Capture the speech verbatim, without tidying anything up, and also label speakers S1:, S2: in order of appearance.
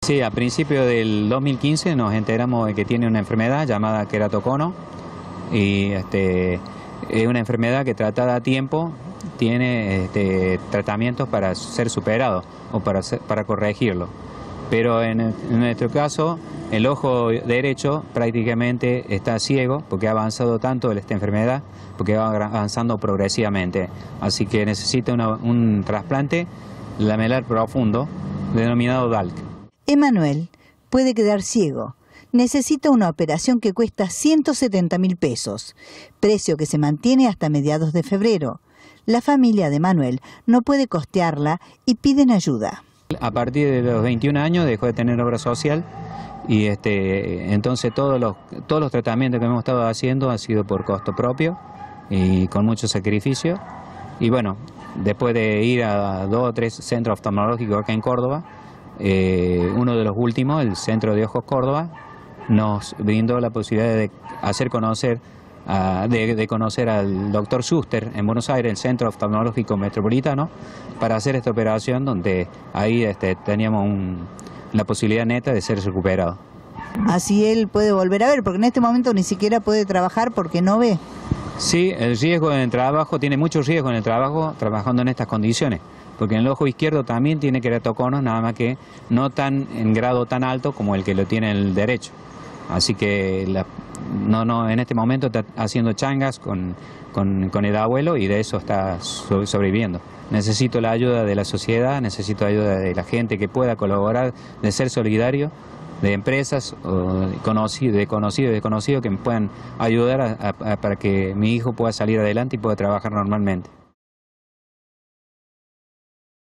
S1: Sí, a principios del dos mil quince nos enteramos de que tiene una enfermedad llamada queratocono y este, es una enfermedad que tratada a tiempo tiene este, tratamientos para ser superado o para, para corregirlo. Pero en, en nuestro caso, el ojo derecho prácticamente está ciego porque ha avanzado tanto esta enfermedad, porque va avanzando progresivamente. Así que necesita una, un trasplante lamelar profundo denominado D A L C.
S2: Emanuel puede quedar ciego. Necesita una operación que cuesta ciento setenta mil pesos, precio que se mantiene hasta mediados de febrero. La familia de Manuel no puede costearla y piden ayuda.
S1: A partir de los veintiún años dejó de tener obra social y este, entonces todos los, todos los tratamientos que hemos estado haciendo han sido por costo propio y con mucho sacrificio. Y bueno, después de ir a dos o tres centros oftalmológicos acá en Córdoba, eh, uno de los últimos, el Centro de Ojos Córdoba, nos brindó la posibilidad de hacer conocer Uh, de, de conocer al doctor Schuster en Buenos Aires, el Centro Oftalmológico Metropolitano, para hacer esta operación donde ahí este, teníamos un, la posibilidad neta de ser recuperado.
S2: Así él puede volver a ver, porque en este momento ni siquiera puede trabajar porque no ve.
S1: Sí, el riesgo en el trabajo, tiene mucho riesgo en el trabajo trabajando en estas condiciones, porque en el ojo izquierdo también tiene queratoconos, nada más que no tan en grado tan alto como el que lo tiene el derecho. Así que la, no, no, en este momento está haciendo changas con, con, con el abuelo y de eso está sobreviviendo. Necesito la ayuda de la sociedad, necesito la ayuda de la gente que pueda colaborar, de ser solidario, de empresas, o de conocidos de conocido, de conocido que me puedan ayudar a, a, a, para que mi hijo pueda salir adelante y pueda trabajar normalmente.